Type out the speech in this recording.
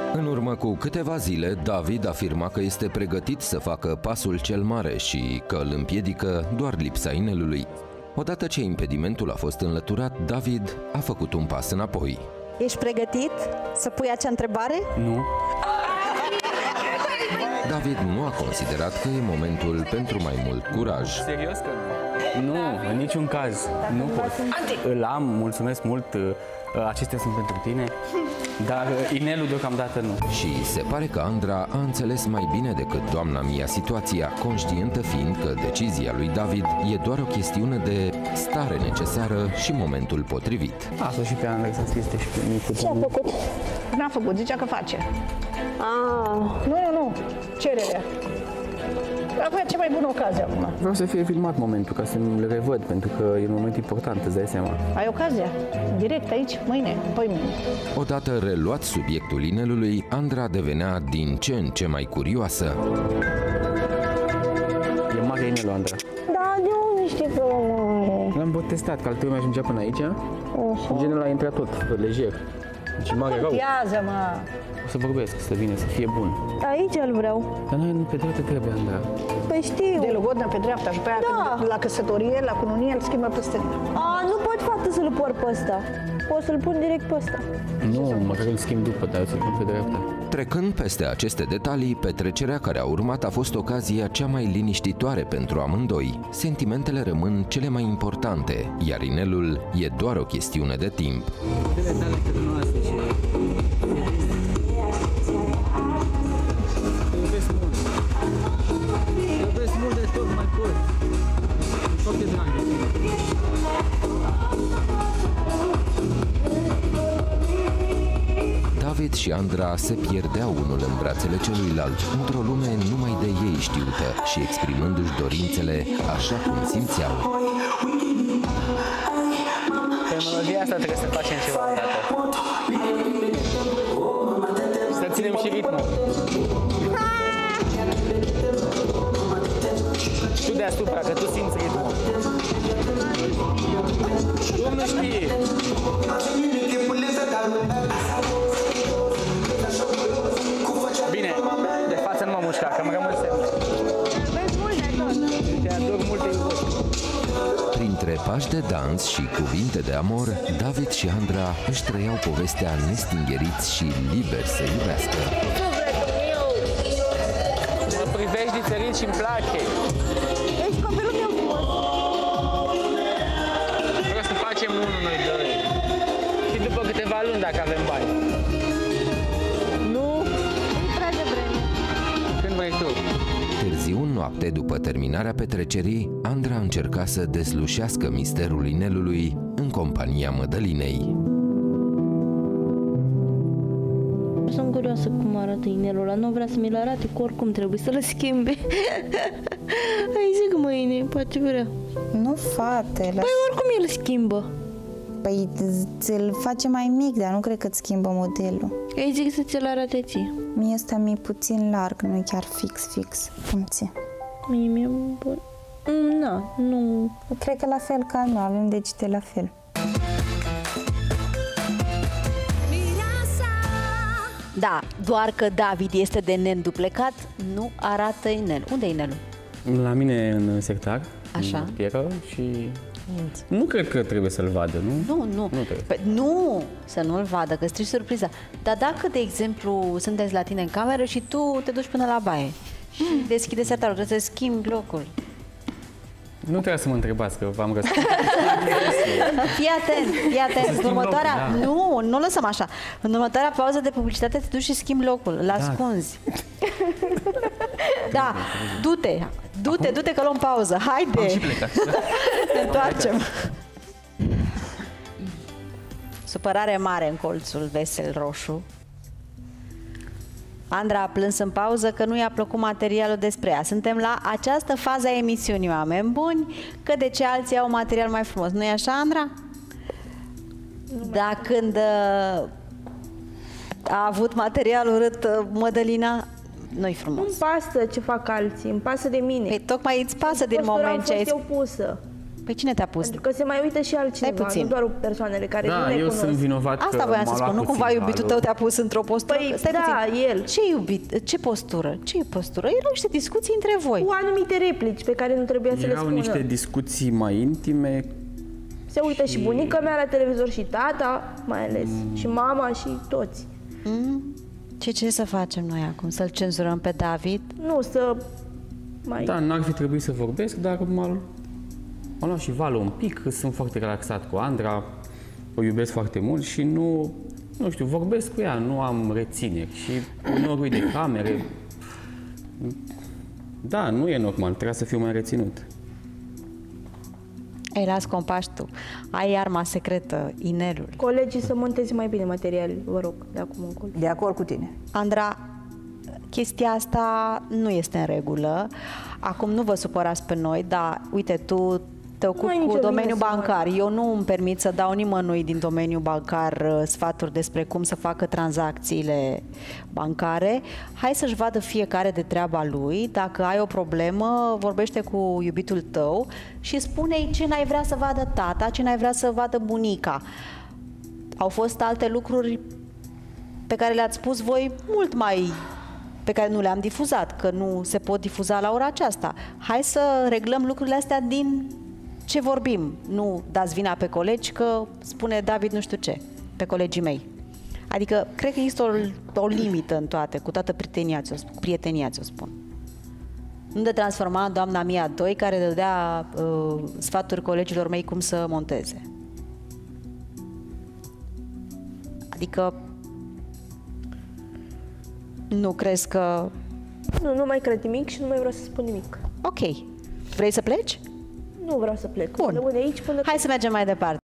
În urmă cu câteva zile, David afirma că este pregătit să facă pasul cel mare și că îl împiedică doar lipsa inelului. Odată ce impedimentul a fost înlăturat, David a făcut un pas înapoi. Ești pregătit să pui acea întrebare? Nu. David nu a considerat că e momentul pentru mai mult curaj. Serios că nu? Nu, în niciun caz. Nu pot. Îl am, mulțumesc mult, acestea sunt pentru tine, dar inelul deocamdată nu. Și se pare că Andra a înțeles mai bine decât doamna Mia situația, conștientă fiind că decizia lui David e doar o chestiune de stare necesară și momentul potrivit. Asta și pe Andra să este și pe micul. Ce a făcut? N-a făcut, zicea că face. Nu, cererea. Avea cea mai bună ocazie acum. Vreau să fie filmat momentul, ca să le revăd, pentru că e un moment important, îți dai seama. Ai ocazia? Direct aici, mâine, mâine. Odată reluat subiectul inelului, Andra devenea din ce în ce mai curioasă. E mare inelul, Andra. Da, de unde știi că mare? L-am botestat, că al tău mi-ajungea până aici. Și genul a intrat tot, lejer. Deci mare rău. Contează-mă! O să vorbesc, să vină, să fie bun. Aici îl vreau. Dar noi nu pe dreapta trebuie, Andra. Păi știu. De logodnă pe dreapta și pe aia la căsătorie, la cununie, îl schimbă pe stânga. Nu pot, fată, să-l por pe ăsta. Pot să-l pun direct pe ăsta. Nu, măcar îl schimb după, dar eu să-l pun pe dreapta. Trecând peste aceste detalii, petrecerea care a urmat a fost ocazia cea mai liniștitoare pentru amândoi. Sentimentele rămân cele mai importante, iar inelul e doar o chestiune de timp. David și Andra se pierdeau unul în brațele celuilalt, într-o lume numai de ei știută și exprimându-și dorințele așa cum simțeau. Pe melodia asta trebuie să facem ceva odată. Să ținem și ritmul. Tu deasupra, că tu simți ritmul. Tu nu știi. Bine, de față nu mă mușca, că mă rămân semn. Te ador mult, te iubesc. Printre pași de dans și cuvinte de amor, David și Andra își trăiau povestea nestingeriți și liberi să iubească. Mă privești diferit și îmi place. Ești copilul meu frumos. Vreau să facem unul noi doi. Și după câteva luni, dacă avem bani. Nu, e prea devreme. Când vrei tu. Târziu în noapte, după terminarea petrecerii, Andra încerca să deslușească misterul inelului în compania Mădălinei. Sunt curioasă cum arată inelul ăla. Nu vrea să mi-l arate, că oricum trebuie să-l schimbe. Hai zic mâine, poate vrea. Nu, fate. Păi oricum el schimbă. Păi ți-l face mai mic, dar nu cred că îți schimbă modelul. Ei zic să ți-l arate ție. Mie ăsta mi-e puțin larg, nu e chiar fix, cum ție. Mie mi-e bun. Nu. Cred că la fel ca noi, avem degete la fel. Da, doar că David este de neînduplecat, nu arată inel. Unde e inelul? La mine în sectar, Așa. în pieră și... Nu cred că trebuie să-l vadă, nu? Nu. trebuie. Păi, nu, să nu-l vadă, că strici surpriza. Dar dacă, de exemplu, sunteți la tine în cameră și tu te duci până la baie și deschide sertarul, trebuie să schimbi locul. Nu trebuie să mă întrebați, că v-am răspuns. Fii atent. În următoarea... Da. Nu lăsăm așa. În următoarea pauză de publicitate te duci și schimbi locul, îl ascunzi. Da, du-te că luăm pauză. Haide! Am și plecat. Ne întoarcem. Supărare mare în colțul vesel roșu. Andra a plâns în pauză că nu i-a plăcut materialul despre ea. Suntem la această fază a emisiunii, oameni buni, că de ce alții au material mai frumos. Nu-i așa, Andra? Dar când a avut material urât Mădălina, nu-i frumos. Îmi pasă ce fac alții, îmi pasă de mine. Păi, tocmai îți pasă din moment ce ai... eu pusă. Păi cine te-a pus? Pentru că se mai uită și altcineva, puțin. nu doar persoanele care nu Da, le eu cunosc. sunt vinovat Asta că voiam să m-a luat spun, nu puțin cumva iubitul valul. tău te-a pus într-o postură? Păi, Stai da, puțin. el. Ce iubit? Ce postură? Ce postură? Erau niște discuții între voi. Cu anumite replici pe care nu trebuia să le Erau spună. niște discuții mai intime. Se uită și bunica mea la televizor și tata, mai ales, și mama și toți. Ce să facem noi acum? Să-l cenzurăm pe David? Nu, să mai... Da, n-ar fi trebuit să vorbesc, dar m-a luat și valul un pic, că sunt foarte relaxat cu Andra, o iubesc foarte mult și nu știu, vorbesc cu ea, nu am rețineri și uneori uit de camere. Da, nu e normal, trebuie să fiu mai reținut. Ei, las compași tu. Ai arma secretă, inelul. Colegii să monteze mai bine material, vă rog, de acum încolo. De acord cu tine. Andra, chestia asta nu este în regulă. Acum nu vă supărați pe noi, dar uite, tu te Nu ai ocupi nicio cu vină domeniul să mă- bancar. Eu nu îmi permit să dau nimănui din domeniul bancar sfaturi despre cum să facă tranzacțiile bancare. Hai să-și vadă fiecare de treaba lui. Dacă ai o problemă, vorbește cu iubitul tău și spune-i ce n-ai vrea să vadă tata, ce n-ai vrea să vadă bunica. Au fost alte lucruri pe care le-ați spus voi mult mai, pe care nu le-am difuzat, că nu se pot difuza la ora aceasta. Hai să reglăm lucrurile astea din ce vorbim. Nu dați vina pe colegi că spune David nu știu ce, pe colegii mei. Adică, cred că există o limită în toate, cu toată prietenia ți-o spun. Nu de transforma în doamna Mia 2, care dădea sfaturi colegilor mei cum să monteze. Adică, nu crezi că... Nu mai cred nimic și nu mai vreau să spun nimic. Ok. Vrei să pleci? Nu vreau să plec. Bun. Rămâne aici până Hai să mergem mai departe.